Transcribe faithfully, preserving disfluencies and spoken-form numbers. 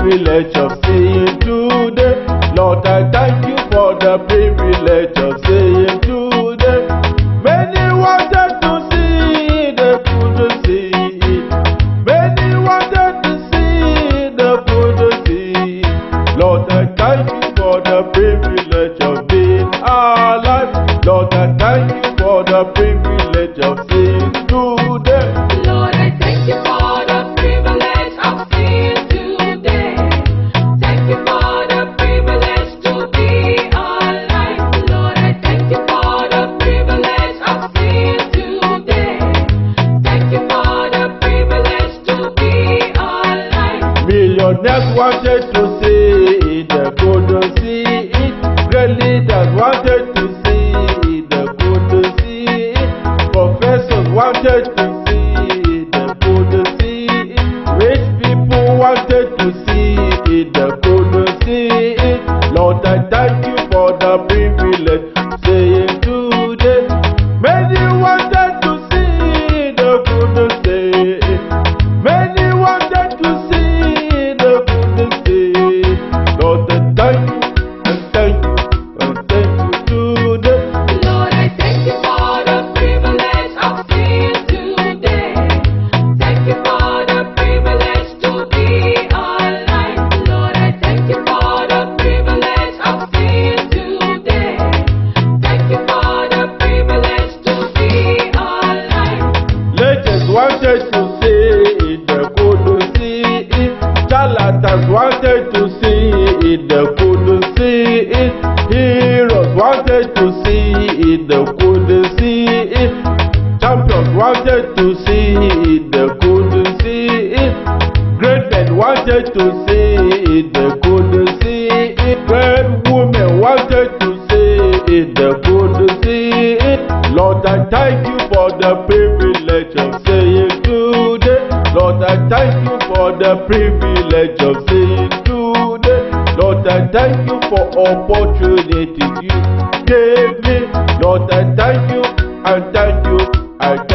privilege of seeing today. Lord, I thank you for the privilege of seeing today. Many wanted to see, they couldn't see it. Many wanted to see, they couldn't see it. Lord, I thank you for the privilege of being alive. Lord, I thank you for the privilege of seeing today. Lord, I thank you for the privilege of seeing today. Thank you for the privilege to be alive. Lord, I thank you for the privilege of seeing today. Thank you for the privilege to be alive. Millionaires wanted to see it, they couldn't see it. Great leaders wanted to see it, they couldn't see it. Professors wanted to see it, they couldn't see it. Rich people wanted to see it, they couldn't see it. Lord, I thank you for the privilege of saying today. Many wanted to see it, they couldn't see it. Many wanted to see it, they couldn't see it. Lord, I thank you, I thank you, I thank you today. Lord, I thank you for the privilege of seeing today. Thank you for the privilege to be alive. Lord, I thank you for the privilege of seeing today. Thank you for the privilege to be alive. Legends wanted to see it, they couldn't see it. Charlatans wanted to see it, they couldn't see it. Heroes wanted to see it, they couldn't see it. Champions wanted to see it, they couldn't see it. Great men wanted to see it, they couldn't see it. Great women wanted to see it, they couldn't see it. Lord, I thank you for the privilege of saying today. Lord, I thank you for the privilege of saying today. Lord, I thank you for opportunities you gave me. Lord, I thank you, I thank you, I thank you.